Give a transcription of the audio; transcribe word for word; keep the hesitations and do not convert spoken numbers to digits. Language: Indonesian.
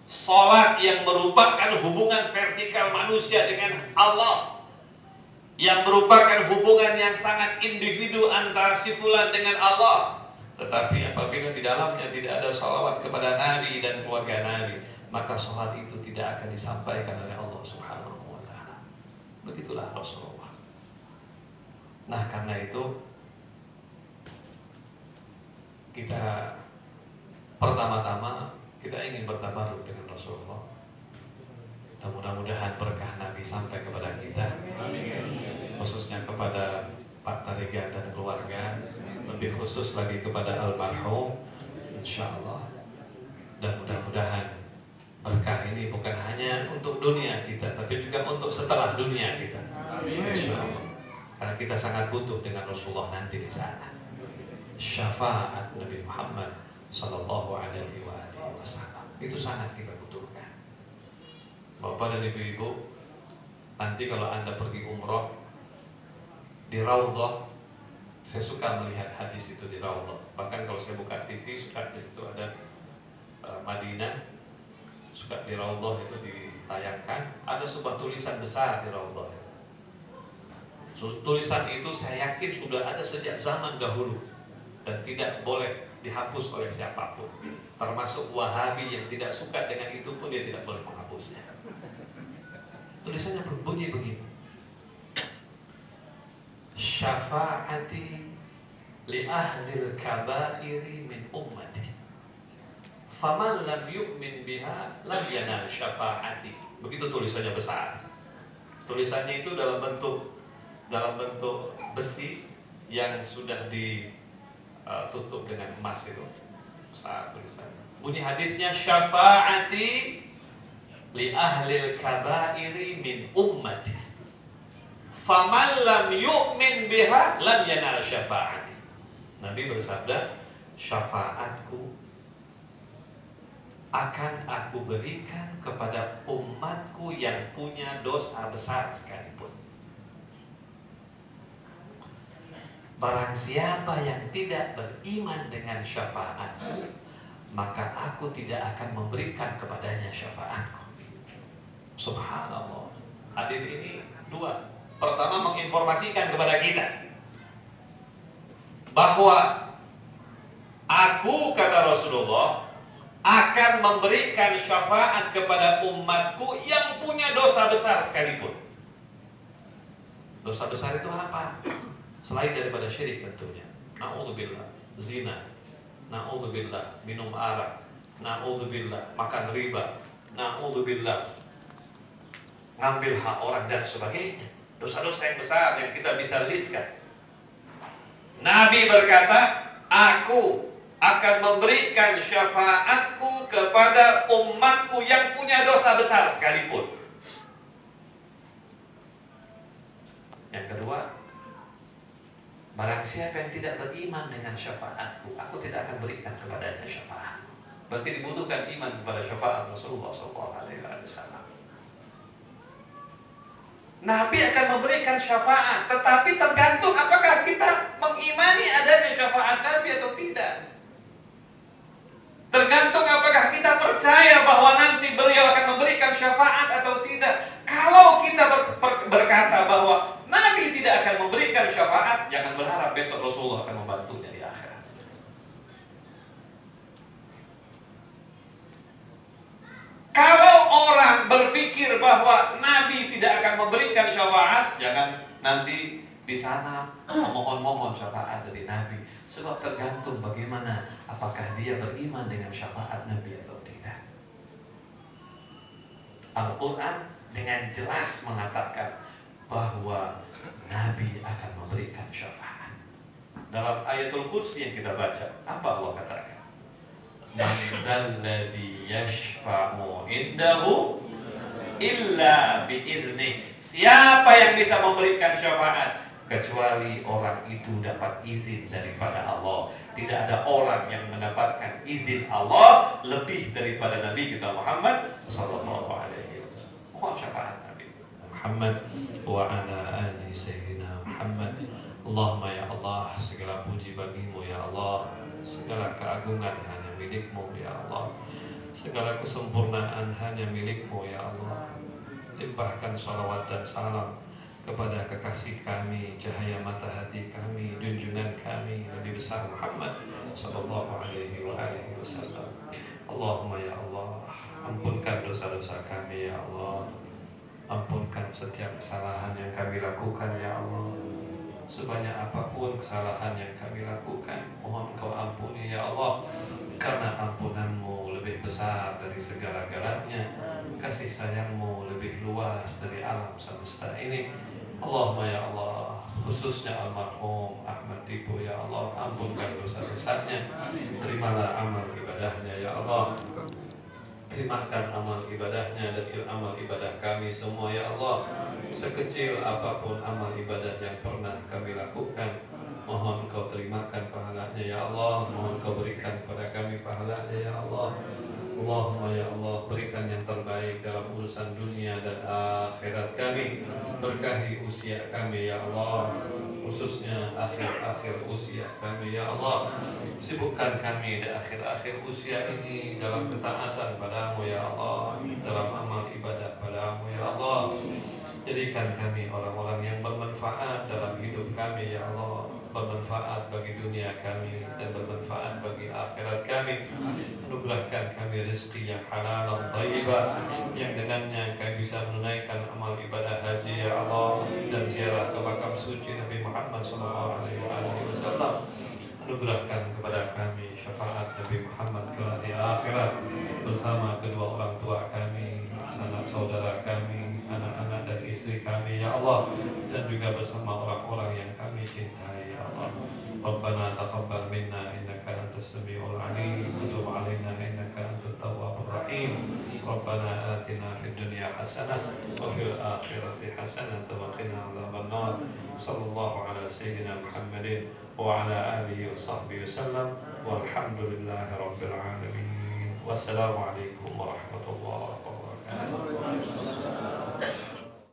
Salat yang merupakan hubungan vertikal manusia dengan Allah, yang merupakan hubungan yang sangat individu antara si fulan dengan Allah. Tetapi apabila di dalamnya tidak ada salawat kepada Nabi dan keluarga Nabi, maka salat itu tidak akan disampaikan oleh Allah Subhanahu wa taala. Begitulah Rasulullah. Nah, karena itu kita pertama-tama kita ingin bertabaruk dengan Rasulullah. Dan mudah-mudahan berkah Nabi sampai kepada kita. Khususnya kepada Pak Tarigan dan keluarga, lebih khusus lagi kepada almarhum, insyaallah. Dan mudah-mudahan berkah ini bukan hanya untuk dunia kita, tapi juga untuk setelah dunia kita. Insyaallah. Karena kita sangat butuh dengan Rasulullah nanti di sana. Syafaat Nabi Muhammad sallallahu alaihi wasallam itu sangat kita butuhkan. Bapak dan ibu-ibu, nanti kalau Anda pergi umroh di Raudhah, saya suka melihat hadis itu di Raudhah. Bahkan kalau saya buka T V, suka di situ ada uh, Madinah, suka di Raudhah itu ditayangkan, ada sebuah tulisan besar di Raudhah. Tulisan itu saya yakin sudah ada sejak zaman dahulu dan tidak boleh dihapus oleh siapapun, termasuk Wahabi yang tidak suka dengan itu pun dia tidak boleh menghapusnya. Tulisannya berbunyi begini: syafaati li ahlil kabairi min ummati, faman lam yu'min biha lam yanal syafaati. Begitu tulisannya besar. Tulisannya itu dalam bentuk dalam bentuk besi yang sudah ditutup dengan emas itu. Besar tulisannya. Bunyi hadisnya, syafaati li ahlil kabairi min ummati, faman lam yu'min biha lam yanal syafaati. Nabi bersabda, syafaatku akan aku berikan kepada umatku yang punya dosa besar sekalipun. Barang siapa yang tidak beriman dengan syafaatku, maka aku tidak akan memberikan kepadanya syafaatku. Subhanallah. Hadis ini dua. Pertama, menginformasikan kepada kita bahwa aku, kata Rasulullah, akan memberikan syafaat kepada umatku yang punya dosa besar sekalipun. Dosa besar itu apa? Selain daripada syirik tentunya. Na'udzubillah, zina. Na'udzubillah, minum arak. Na'udzubillah, makan riba. Na'udzubillah, ngambil hak orang dan sebagainya. Dosa-dosa yang besar yang kita bisa listkan. Nabi berkata, aku akan memberikan syafaatku kepada umatku yang punya dosa besar sekalipun. Yang kedua, barang siapa yang tidak beriman dengan syafaatku, aku tidak akan berikan kepadanya syafaat. Berarti dibutuhkan iman kepada syafaat Rasulullah shallallahu alaihi wasallam. Nabi akan memberikan syafaat, tetapi tergantung apakah kita mengimani adanya syafaat Nabi atau tidak. Tergantung apakah kita percaya bahwa nanti beliau akan memberikan syafaat atau tidak. Kalau kita ber, ber, berkata bahwa Nabi tidak akan memberikan syafaat, jangan berharap besok Rasulullah akan membantunya di akhirat. Kalau orang berpikir bahwa Nabi tidak akan memberikan syafaat, jangan nanti di sana memohon-mohon syafaat dari Nabi. Sebab tergantung bagaimana, apakah dia beriman dengan syafaat Nabi atau tidak. Al-Quran dengan jelas mengatakan bahwa Nabi akan memberikan syafaat. Dalam ayatul kursi yang kita baca, apa Allah katakan? Man dzalladzi yashfa'u indahu illa bi'idznih. Siapa yang bisa memberikan syafaat kecuali orang itu dapat izin daripada Allah. Tidak ada orang yang mendapatkan izin Allah lebih daripada Nabi kita Muhammad sallallahu alaihi wasallam. Mohon syafaat Nabi Muhammad wa ala ali sayyidina Muhammad. Allahumma ya Allah, segala puji bagimu ya Allah, segala keagungan hanya milikmu ya Allah. Segala kesempurnaan hanya milik-Mu ya Allah. Limpahkan salawat dan salam kepada kekasih kami, cahaya mata hati kami, junjungan kami, Nabi besar Muhammad sallallahu alaihi wa alihi wasallam. Allahumma ya Allah, ampunkan dosa-dosa kami ya Allah. Ampunkan setiap kesalahan yang kami lakukan ya Allah. Sebanyak apapun kesalahan yang kami lakukan, mohon Kau ampuni ya Allah. Karena ampunan-Mu lebih besar dari segala-galanya, kasih sayang-Mu lebih luas dari alam semesta ini. Allahumma ya Allah, khususnya almarhum Ahmad Dipo ya Allah, ampunkan dosa-dosanya. Terimalah amal ibadahnya ya Allah. Terimakan amal ibadahnya dan amal ibadah kami semua ya Allah. Sekecil apapun amal ibadah yang pernah kami lakukan, mohon Kau terimakan pahalanya ya Allah. Mohon Kau berikan kepada kami pahalanya ya Allah. Allahumma ya Allah, berikan yang terbaik dalam urusan dunia dan akhirat kami. Berkahi usia kami ya Allah, khususnya akhir-akhir usia kami ya Allah. Sibukkan kami di akhir-akhir usia ini dalam ketaatan padamu ya Allah, dalam amal ibadah padamu ya Allah. Jadikan kami orang-orang yang bermanfaat dalam hidup kami ya Allah, bermanfaat bagi dunia kami dan bermanfaat bagi akhirat kami. Anugerahkan kami rezeki yang halal dan thayyibah, yang dengannya kami bisa menunaikan amal ibadah haji ya Allah, dan ziarah ke makam suci Nabi Muhammad sallallahu alaihi wasallam. Anugerahkan kepada kami syafaat Nabi Muhammad kelak di akhirat bersama kedua orang tua kami, sanak saudara kami, anak-anak dan istri kami ya Allah, dan juga bersama orang-orang yang kami cintai ya Allah. Rabbana taqabbal minna innaka antas samiul alim wa tub alaina innaka antat tawwabur rahim. Rabbana atina fid dunya hasanah wa fil akhirati hasanah wa qina adzabannar. Sallallahu ala sayyidina Muhammadin wa ala alihi wa sahbihi wasallam walhamdulillahi rabbil alamin. Wassalamu alaikum warahmatullahi wabarakatuh.